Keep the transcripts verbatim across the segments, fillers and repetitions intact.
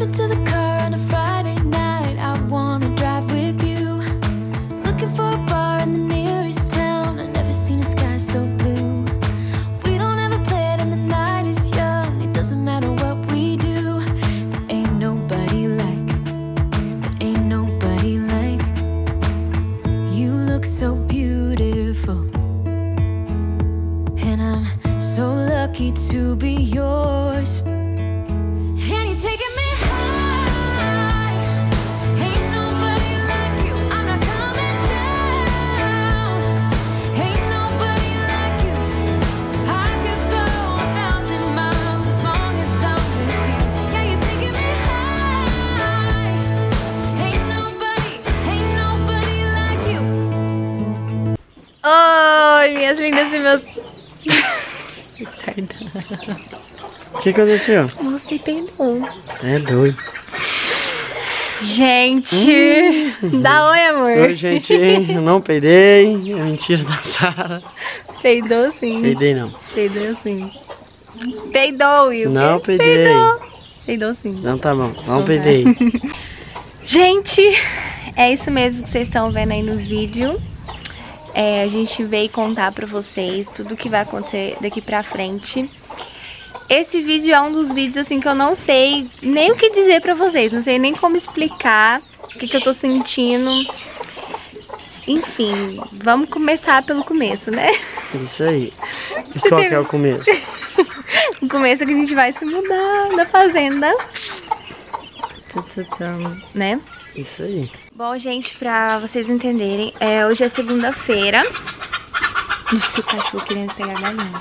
into the car on a Friday night. I wanna drive with you. Looking for a bar in the nearest town. I've never seen a sky so blue. We don't ever play it and the night is young. It doesn't matter what we do. There ain't nobody like, there ain't nobody like. You look so beautiful, and I'm so lucky to be yours. And you're taking me high. Ain't nobody like you. I'm not coming down. Ain't nobody like you. I could go a thousand miles as long as I'm with you. Yeah, you're taking me high. Ain't nobody, ain't nobody like you. Oi, minhas lindas e meus... O que aconteceu? Você peidou. É doido. Gente, Hum. dá oi, amor. Oi, gente. Eu não peidei. É mentira da Sara. Peidou sim. Peidei não. Peidou sim. Peidou, Will. Não peidei. Peidou. Peidou sim. Não tá bom. Não Não peidei. Gente, é isso mesmo que vocês estão vendo aí no vídeo. É, a gente veio contar pra vocês tudo o que vai acontecer daqui pra frente. Esse vídeo é um dos vídeos assim que eu não sei nem o que dizer pra vocês. Não sei nem como explicar o que, que eu tô sentindo. Enfim, vamos começar pelo começo, né? Isso aí. E qual que é o começo? O começo é que a gente vai se mudar da fazenda. Tchutchutcham, né? Isso aí. Bom, gente, pra vocês entenderem, é, hoje é segunda-feira. Nossa, o cachorro querendo pegar a galinha.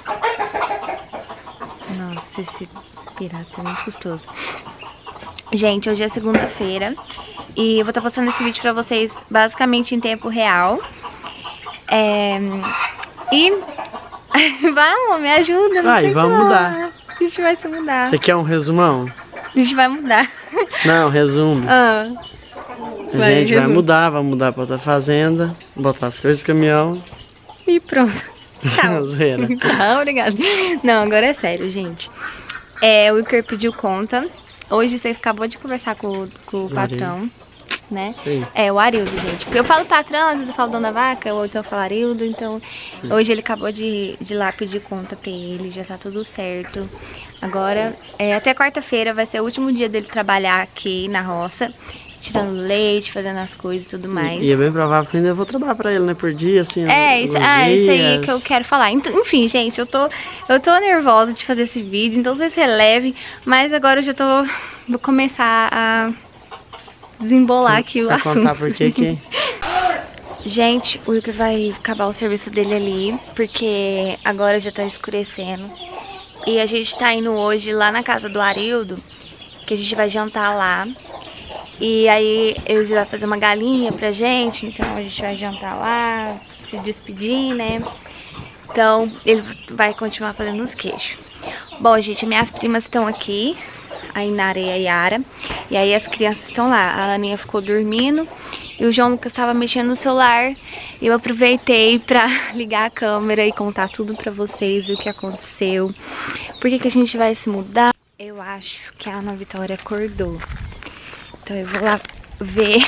Nossa, esse pirata é muito gostoso. Gente, hoje é segunda-feira e eu vou estar postando esse vídeo pra vocês basicamente em tempo real. É... E... Vamos, me ajuda. Vai, vamos como. mudar. A gente vai se mudar. Você quer um resumão? A gente vai mudar. Não, resumo. Ah, A vai, gente vai resumo. mudar, vai mudar pra outra fazenda, botar as coisas no caminhão. E pronto. Tchau. Zoeira. Tá, obrigada. Não, agora é sério, gente. É, o Wilker pediu conta. Hoje você acabou de conversar com, com o patrão, né? Sim. É, o Arildo, gente. Porque eu falo patrão, às vezes eu falo dono da vaca, ou então eu falo Arildo. Então, hoje ele acabou de, de ir lá pedir conta pra ele, já tá tudo certo. Agora, é, até quarta-feira vai ser o último dia dele trabalhar aqui na roça. Tirando leite, fazendo as coisas e tudo mais. E é bem provável que eu ainda vou trabalhar pra ele, né? Por dia, assim. É, isso, ah, isso aí dias. que eu quero falar. Então, enfim, gente, eu tô, eu tô nervosa de fazer esse vídeo, então vocês relevem. Mas agora eu já tô... Vou começar a desembolar aqui o Vai assunto. contar por que que... Gente, o Wilker vai acabar o serviço dele ali, porque agora já tá escurecendo. E a gente tá indo hoje lá na casa do Arildo, que a gente vai jantar lá. E aí eles vão fazer uma galinha pra gente, então a gente vai jantar lá, se despedir, né? Então ele vai continuar fazendo os queijos. Bom, gente, minhas primas estão aqui, a Inara e a Yara. E aí as crianças estão lá, a Aninha ficou dormindo e o João Lucas estava mexendo no celular. E eu aproveitei pra ligar a câmera e contar tudo pra vocês o que aconteceu. Por que que a gente vai se mudar? Eu acho que a Ana Vitória acordou. Então eu vou lá ver.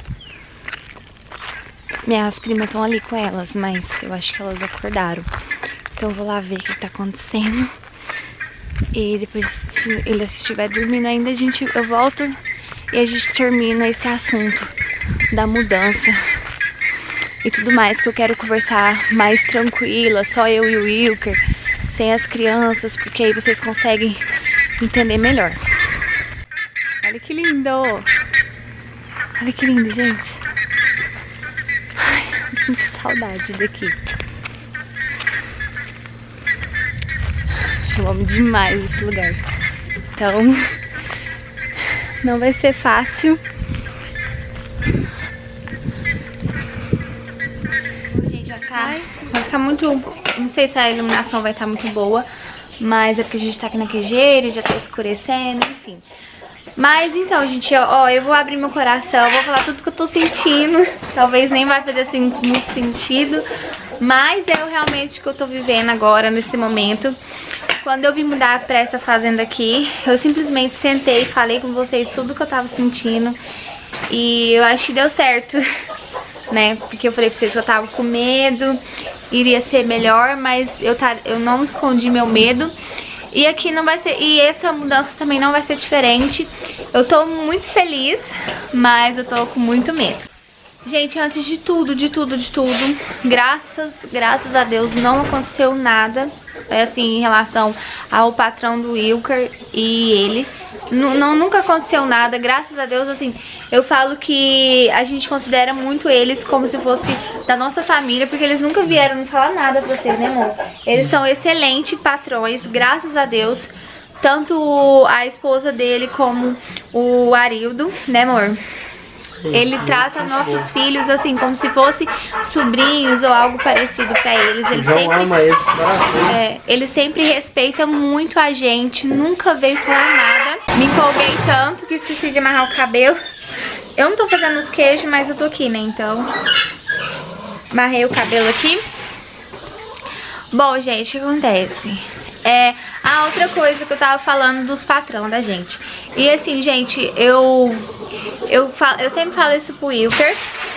Minhas primas estão ali com elas, mas eu acho que elas acordaram. Então eu vou lá ver o que tá acontecendo. E depois, se ele estiver dormindo ainda, a gente, eu volto e a gente termina esse assunto da mudança e tudo mais, que eu quero conversar mais tranquila, só eu e o Wilker, sem as crianças, porque aí vocês conseguem entender melhor. Olha que lindo! Olha que lindo, gente! Ai, eu sinto saudade daqui. Eu amo demais esse lugar. Então, não vai ser fácil. Gente, vai ficar, vai ficar muito... Não sei se a iluminação vai estar muito boa, mas é porque a gente tá aqui na queijeira, já tá escurecendo, enfim. Mas então, gente, ó, eu vou abrir meu coração, vou falar tudo que eu tô sentindo. Talvez nem vai fazer assim, muito sentido, Mas é realmente o que eu tô vivendo agora, nesse momento. Quando eu vim mudar pra essa fazenda aqui, eu simplesmente sentei e falei com vocês tudo que eu tava sentindo. E eu acho que deu certo, né? Porque eu falei pra vocês que eu tava com medo, iria ser melhor, mas eu, tá, eu não escondi meu medo. E aqui não vai ser, e essa mudança também não vai ser diferente. Eu tô muito feliz, mas eu tô com muito medo. Gente, antes de tudo, de tudo, de tudo, graças, graças a Deus não aconteceu nada, é assim, em relação ao patrão do Wilker e ele. N não, nunca aconteceu nada, graças a Deus, assim, eu falo que a gente considera muito eles como se fosse da nossa família, porque eles nunca vieram me falar nada pra vocês, né, amor? Eles são excelentes patrões, graças a Deus, tanto a esposa dele como o Arildo, né, amor? Ele trata nossos filhos assim, como se fossem sobrinhos ou algo parecido pra eles. Ele sempre, ama eles, é, ele sempre respeita muito a gente, nunca veio falar nada. Me empolguei tanto que esqueci de amarrar o cabelo. Eu não tô fazendo os queijos, mas eu tô aqui, né? Então, amarrei o cabelo aqui. Bom, gente, o que acontece? É, a outra coisa que eu tava falando dos patrão da gente. E assim, gente, eu eu, falo, eu sempre falo isso pro Wilker,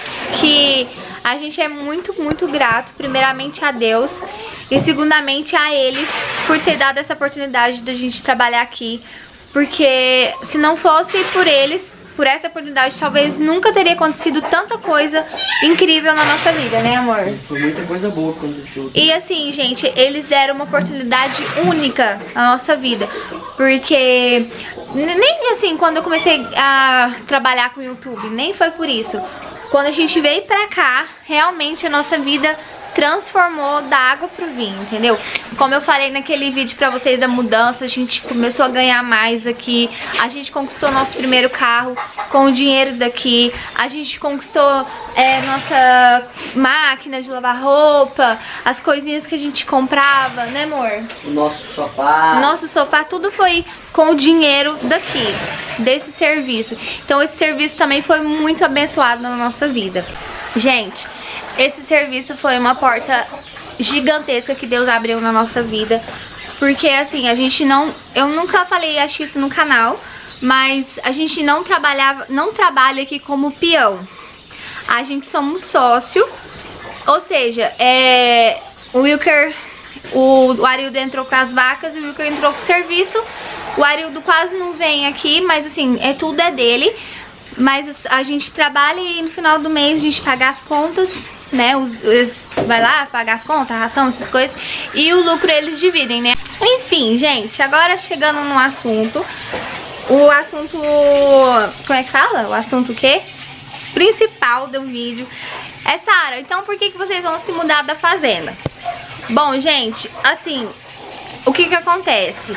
que a gente é muito, muito grato, primeiramente a Deus e segundamente a eles por ter dado essa oportunidade da gente trabalhar aqui. Porque se não fosse por eles, por essa oportunidade, talvez nunca teria acontecido tanta coisa incrível na nossa vida, né, amor? Foi muita coisa boa que aconteceu. E assim, gente, eles deram uma oportunidade única na nossa vida. Porque nem assim, quando eu comecei a trabalhar com o YouTube, nem foi por isso. Quando a gente veio pra cá, realmente a nossa vida transformou da água pro vinho, entendeu? Como eu falei naquele vídeo pra vocês da mudança, a gente começou a ganhar mais aqui, a gente conquistou nosso primeiro carro com o dinheiro daqui, a gente conquistou é, nossa máquina de lavar roupa, as coisinhas que a gente comprava, né, amor? O nosso sofá. Nosso sofá, tudo foi com o dinheiro daqui, desse serviço. Então esse serviço também foi muito abençoado na nossa vida. Gente, esse serviço foi uma porta gigantesca que Deus abriu na nossa vida. Porque assim, a gente não... Eu nunca falei, acho isso no canal, mas a gente não trabalhava, não trabalha aqui como peão. A gente somos sócio. Ou seja, é, o Wilker, o, o Arildo entrou com as vacas e o Wilker entrou com o serviço. O Arildo quase não vem aqui, mas assim, é, tudo é dele. Mas a gente trabalha e no final do mês a gente paga as contas, né? Os, os, vai lá pagar as contas, a ração, essas coisas. E o lucro eles dividem, né? Enfim, gente, agora chegando no assunto. O assunto... Como é que fala? O assunto o quê? Principal do vídeo. É, Sara, então por que, que vocês vão se mudar da fazenda? Bom, gente, assim... O que que acontece?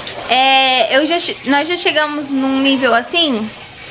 É, eu já, nós já chegamos num nível assim...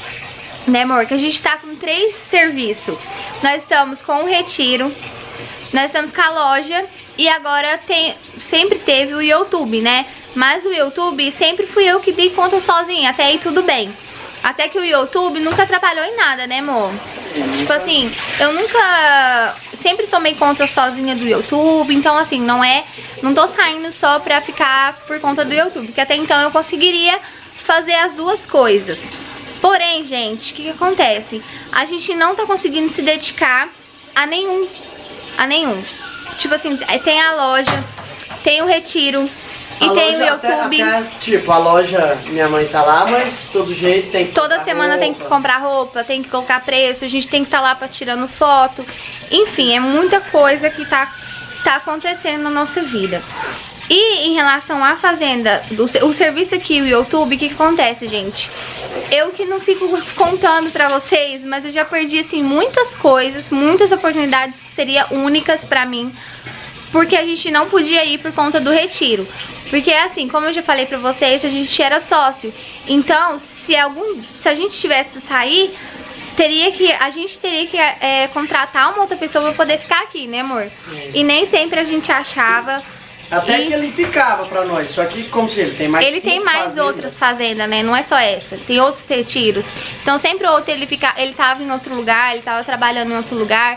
Né, amor? Que a gente tá com três serviços. Nós estamos com o retiro, nós estamos com a loja e agora tem, sempre teve o YouTube, né? Mas o YouTube sempre fui eu que dei conta sozinha, até aí tudo bem. Até que o YouTube nunca atrapalhou em nada, né, amor? Tipo assim, eu nunca... Sempre tomei conta sozinha do YouTube, então assim, não é... Não tô saindo só pra ficar por conta do YouTube, porque até então eu conseguiria fazer as duas coisas. Porém, gente, o que que acontece? A gente não tá conseguindo se dedicar a nenhum, a nenhum. Tipo assim, tem a loja, tem o retiro e a tem o YouTube. Até, até, tipo, a loja, minha mãe tá lá, mas todo jeito tem que Toda semana roupa. Tem que comprar roupa, tem que colocar preço, a gente tem que estar tá lá pra tirando foto. Enfim, é muita coisa que tá, tá acontecendo na nossa vida. E em relação à fazenda, do, o serviço aqui, o YouTube, o que, que acontece, gente? Eu que não fico contando pra vocês, mas eu já perdi, assim, muitas coisas, muitas oportunidades que seriam únicas pra mim, porque a gente não podia ir por conta do retiro. Porque, assim, como eu já falei pra vocês, a gente era sócio. Então, se, algum, se a gente tivesse que sair, teria que, a gente teria que é, contratar uma outra pessoa pra poder ficar aqui, né, amor? É. E nem sempre a gente achava... Até e... que ele ficava pra nós, só que como se ele tem mais Ele tem mais fazendas. outras fazendas, né? Não é só essa, tem outros retiros. Então sempre outro ele fica, ele tava em outro lugar, ele tava trabalhando em outro lugar.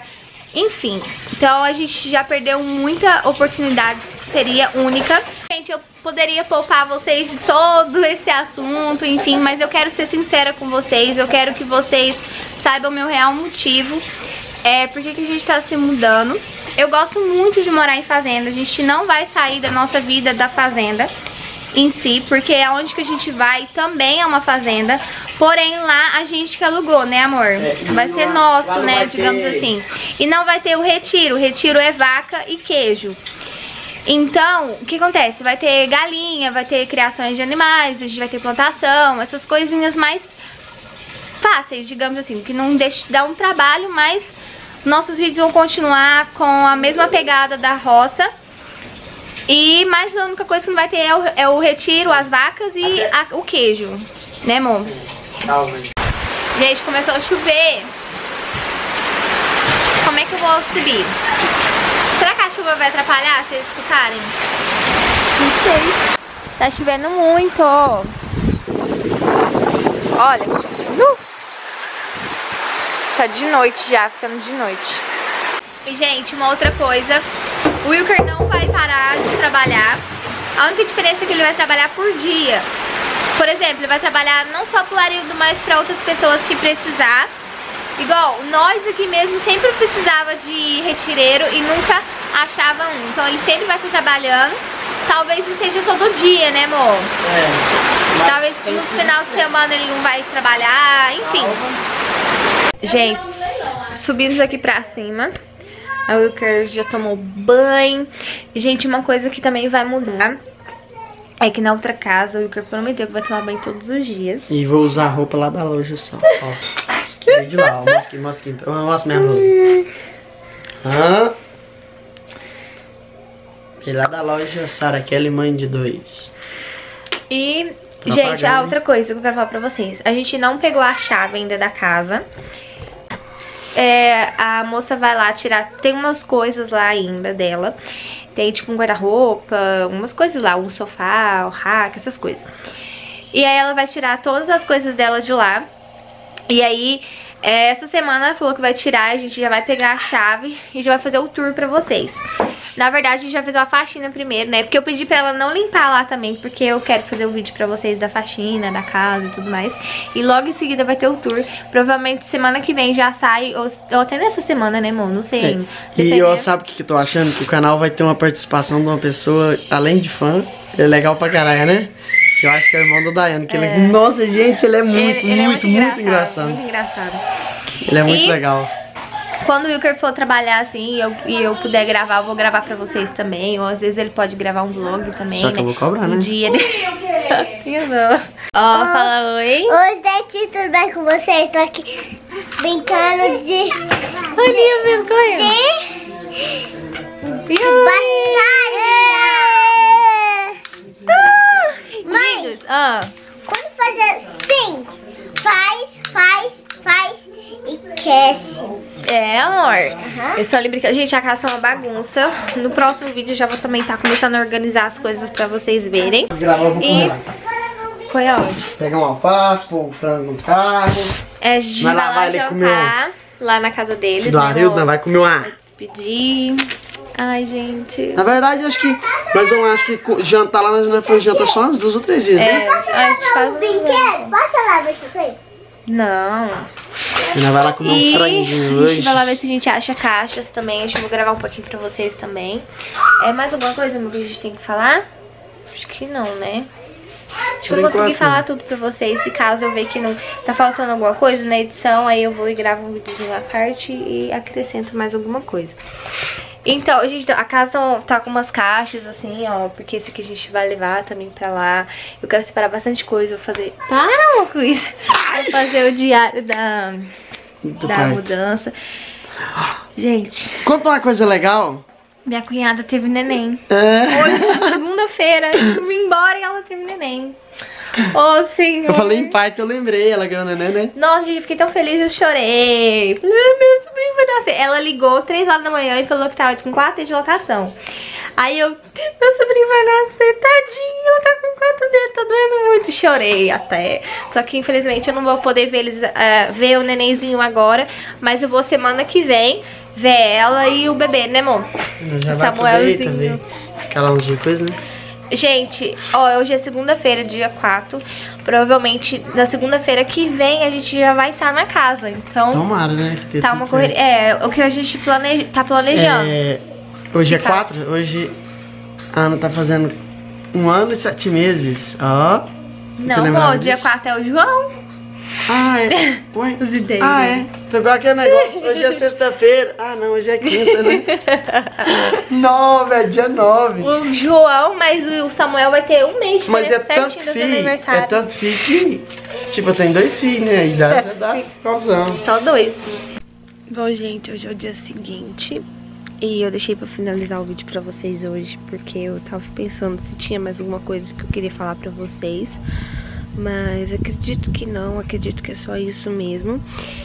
Enfim, então a gente já perdeu muita oportunidade que seria única. Gente, eu poderia poupar vocês de todo esse assunto, enfim, mas eu quero ser sincera com vocês. Eu quero que vocês saibam o meu real motivo. É, por que que a gente tá se mudando. Eu gosto muito de morar em fazenda. A gente não vai sair da nossa vida da fazenda em si, porque é onde que a gente vai também é uma fazenda. Porém lá a gente que alugou, né amor? É, vai ser nosso, né, digamos ter... assim. E não vai ter o retiro. O retiro é vaca e queijo. Então, o que acontece? Vai ter galinha, vai ter criações de animais, a gente vai ter plantação, essas coisinhas mais fáceis, digamos assim, que não deixa de dar um trabalho, mas nossos vídeos vão continuar com a mesma pegada da roça. E mais a única coisa que não vai ter é o, é o retiro, as vacas e a, o queijo, né amor? Gente, começou a chover. Como é que eu vou subir? Será que a chuva vai atrapalhar se eles escutarem? Não sei. Tá chovendo muito. Olha. Uh! Tá de noite já, ficando de noite. E gente, uma outra coisa. O Wilker não vai parar de trabalhar. A única diferença é que ele vai trabalhar por dia. Por exemplo, ele vai trabalhar não só pro Arildo, mas pra outras pessoas que precisar. Igual, nós aqui mesmo sempre precisava de retireiro e nunca achava um. Então ele sempre vai estar trabalhando. Talvez não seja todo dia, né amor? É. Talvez no final de semana ele não vai trabalhar, enfim. Gente, subimos aqui pra cima. A Wilker já tomou banho. Gente, uma coisa que também vai mudar é que na outra casa o Wilker prometeu que vai tomar banho todos os dias. E vou usar a roupa lá da loja só, ó. Que de lá, ó. Mostra, mostra, mostra minha blusa. Ah. E lá da loja Sara Kelly, mãe de dois. E, não gente, a outra coisa que eu quero falar pra vocês. A gente não pegou a chave ainda da casa. É, a moça vai lá tirar, tem umas coisas lá ainda dela. Tem tipo um guarda-roupa, umas coisas lá, um sofá, o rack, essas coisas. E aí ela vai tirar todas as coisas dela de lá. E aí, é, essa semana ela falou que vai tirar, a gente já vai pegar a chave e já vai fazer o tour pra vocês. Na verdade, a gente já fez uma faxina primeiro, né? Porque eu pedi pra ela não limpar lá também, porque eu quero fazer o vídeo pra vocês da faxina, da casa e tudo mais. E logo em seguida vai ter o tour. Provavelmente semana que vem já sai, ou, ou até nessa semana, né, amor? Não sei ainda. É. E eu, sabe o que eu tô achando? Que o canal vai ter uma participação de uma pessoa, além de fã, é legal pra caralho, né? Que eu acho que é o irmão do Daiane, que é. ele... Nossa, gente, ele é muito, ele, ele muito, é muito, muito engraçado. Muito engraçado. Ele é muito e... legal. Quando o Wilker for trabalhar assim e eu, e eu puder gravar, eu vou gravar pra vocês também. Ou às vezes ele pode gravar um vlog também, Só né? que eu vou cobrar, né? Um dia dele. Eu não. Ó, fala oi. Oi, gente, tudo bem com vocês? Tô aqui brincando de... Olha, vergonha. De... batalha. Ah, Mãe, ah. quando fazer assim, faz, faz, faz... e cast. É, amor. Uhum. Eu estou ali brincando. Gente, a casa é uma bagunça. No próximo vídeo eu já vou também estar tá começando a organizar as coisas pra vocês verem. E... Foi aonde? Pegar um alface, pôr o frango no carro. É, a gente vai, vai lá, lá jantar. Um... Lá na casa deles. Do Arildo, né? Vai comer uma... Vai despedir. Ai, gente. Na verdade, acho que... Nós vamos, acho que jantar lá, nós não foi jantar só umas duas ou três vezes, é, né? A gente faz um... brinquedo. Posso lá ver se tem? Não. Ainda vai lá comer e um franguinho hoje. A hoje. gente vai lá ver se a gente acha caixas também. Acho que eu vou gravar um pouquinho pra vocês também. É mais alguma coisa, meu, que a gente tem que falar? Acho que não, né? Acho que eu vou conseguir falar tudo pra vocês. Se caso eu ver que não tá faltando alguma coisa na edição, aí eu vou e gravo um videozinho à parte e acrescento mais alguma coisa. Então, gente, a casa tá, tá com umas caixas assim, ó, porque esse aqui a gente vai levar também pra lá. Eu quero separar bastante coisa, vou fazer... Para com isso! Vou fazer o diário da, da mudança. Gente... Conta uma coisa legal. Minha cunhada teve neném. É. Hoje, segunda-feira, eu vim embora e ela teve neném. Ô, senhor. Eu falei em parte, eu lembrei, ela ganhou neném, né? Nossa, gente, eu fiquei tão feliz, eu chorei. Falei, ah, meu sobrinho vai nascer. Ela ligou três horas da manhã e falou que tava com quatro dias de lotação. Aí eu, meu sobrinho vai nascer, tadinho, ela tá com quatro dedos, tá doendo muito. Chorei até. Só que infelizmente eu não vou poder ver eles, uh, ver o nenenzinho agora, mas eu vou semana que vem. ver ela e o bebê, né, amor? Já o vai Samuelzinho. aproveitar, ver aquela uns depois, né? Gente, ó, hoje é segunda-feira, dia quatro. Provavelmente na segunda-feira que vem a gente já vai estar tá na casa. Então, tomara, né? Que tá uma correria. É, o que a gente planeja, tá planejando. É, hoje é quatro, hoje a Ana tá fazendo um ano e sete meses. Ó. Não, amor, dia quatro é o João. Ah, é. Ué? Os ideias. Ah, é. Tô igual aquele negócio. Hoje é sexta-feira. Ah, não, hoje é quinta, né? Nove, é dia nove. O João, mas o Samuel vai ter um mês de Mas é certinho tanto do seu filho, aniversário. é tanto filho que, tipo, eu tenho dois filhos, né? A idade já dá confusão. Só dois. Bom, gente, hoje é o dia seguinte. E eu deixei pra finalizar o vídeo pra vocês hoje, porque eu tava pensando se tinha mais alguma coisa que eu queria falar pra vocês. Mas acredito que não, acredito que é só isso mesmo.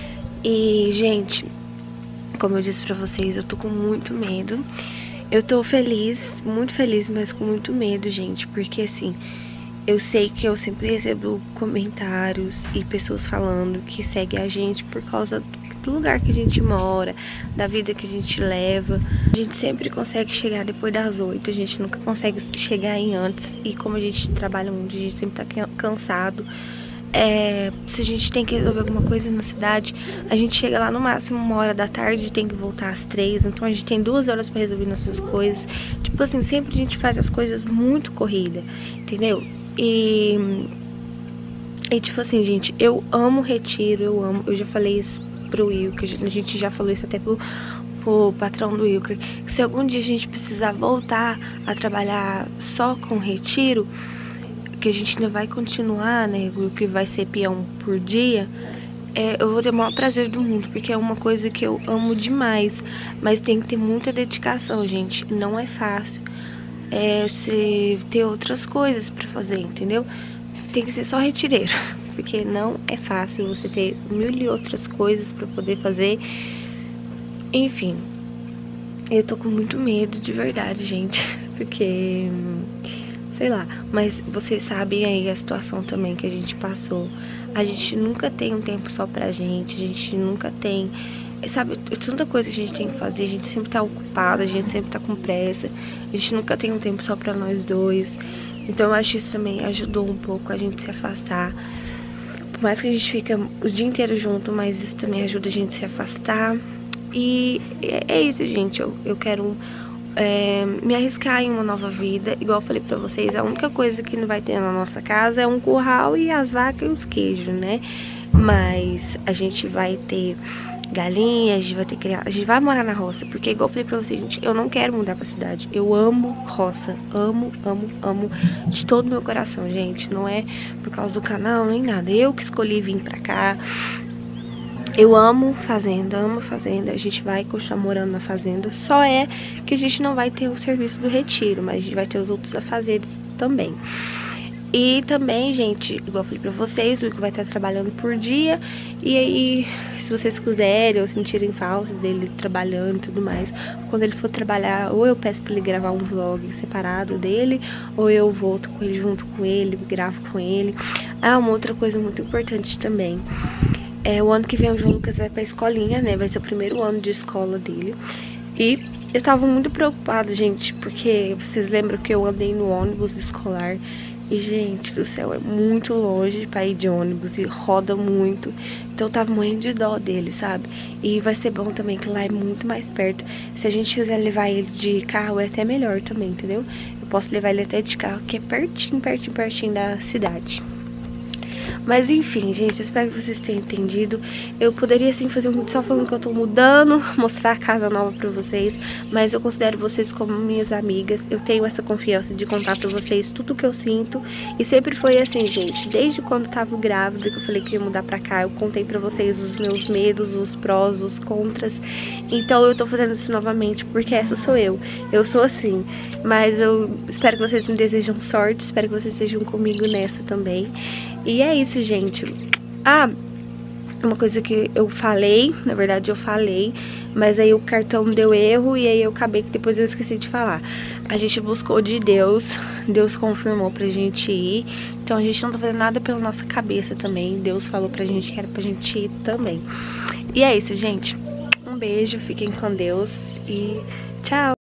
E, gente, como eu disse pra vocês, eu tô com muito medo. Eu tô feliz, muito feliz, mas com muito medo, gente. Porque, assim, eu sei que eu sempre recebo comentários e pessoas falando que seguem a gente por causa do lugar que a gente mora, da vida que a gente leva. A gente sempre consegue chegar depois das oito, a gente nunca consegue chegar em antes. E como a gente trabalha muito, a gente sempre tá cansado. É, se a gente tem que resolver alguma coisa na cidade, a gente chega lá no máximo uma hora da tarde e tem que voltar às três. Então a gente tem duas horas pra resolver nossas coisas. Tipo assim, sempre a gente faz as coisas muito corrida, entendeu? E, e tipo assim, gente, eu amo Retiro, eu amo, eu já falei isso pro Wilker, a gente já falou isso até pro, pro patrão do Wilker, que se algum dia a gente precisar voltar a trabalhar só com Retiro, que a gente ainda vai continuar, né, o que vai ser peão por dia, é, eu vou ter o maior prazer do mundo, porque é uma coisa que eu amo demais, mas tem que ter muita dedicação, gente, não é fácil, é, se ter outras coisas pra fazer, entendeu? Tem que ser só retireiro, porque não é fácil você ter mil e outras coisas pra poder fazer. Enfim, eu tô com muito medo de verdade, gente, porque, sei lá, mas vocês sabem aí a situação também que a gente passou. A gente nunca tem um tempo só pra gente, a gente nunca tem, sabe, tanta coisa que a gente tem que fazer, a gente sempre tá ocupada, a gente sempre tá com pressa, a gente nunca tem um tempo só pra nós dois. Então eu acho que isso também ajudou um pouco a gente se afastar. Por mais que a gente fica o dia inteiro junto, mas isso também ajuda a gente a se afastar. E é isso, gente. Eu, eu quero é, me arriscar em uma nova vida. Igual eu falei pra vocês, a única coisa que não vai ter na nossa casa é um curral e as vacas e os queijos, né? Mas a gente vai ter galinha, a gente vai ter criança, a gente vai morar na roça, porque igual eu falei pra vocês, gente, eu não quero mudar pra cidade, eu amo roça, amo, amo, amo de todo o meu coração, gente, não é por causa do canal, nem nada, eu que escolhi vir pra cá, eu amo fazenda, amo fazenda, a gente vai continuar morando na fazenda, só é que a gente não vai ter o serviço do retiro, mas a gente vai ter os outros afazeres também. E também, gente, igual eu falei pra vocês, o Ico vai estar trabalhando por dia, e aí, se vocês quiserem ou sentirem falta dele trabalhando e tudo mais, quando ele for trabalhar, ou eu peço pra ele gravar um vlog separado dele, ou eu volto com ele junto com ele, gravo com ele. Ah, uma outra coisa muito importante também, é o ano que vem o João Lucas vai pra escolinha, né, vai ser o primeiro ano de escola dele, e eu tava muito preocupada, gente, porque vocês lembram que eu andei no ônibus escolar. E, gente do céu, é muito longe pra ir de ônibus e roda muito. Então eu tava morrendo de dó dele, sabe? E vai ser bom também que lá é muito mais perto. Se a gente quiser levar ele de carro, é até melhor também, entendeu? Eu posso levar ele até de carro, que é pertinho, pertinho, pertinho da cidade. Mas enfim, gente, eu espero que vocês tenham entendido. Eu poderia sim fazer um vídeo só falando que eu tô mudando, mostrar a casa nova pra vocês, mas eu considero vocês como minhas amigas. Eu tenho essa confiança de contar pra vocês tudo que eu sinto. E sempre foi assim, gente, desde quando eu tava grávida, que eu falei que ia mudar pra cá, eu contei pra vocês os meus medos, os prós, os contras. Então eu tô fazendo isso novamente, porque essa sou eu. Eu sou assim, mas eu espero que vocês me desejam sorte, espero que vocês estejam comigo nessa também. E é isso, gente. Ah, uma coisa que eu falei, na verdade eu falei, mas aí o cartão deu erro e aí eu acabei que depois eu esqueci de falar. A gente buscou de Deus, Deus confirmou pra gente ir, então a gente não tá fazendo nada pela nossa cabeça também, Deus falou pra gente que era pra gente ir também. E é isso, gente. Um Um beijo, fiquem com Deus e tchau!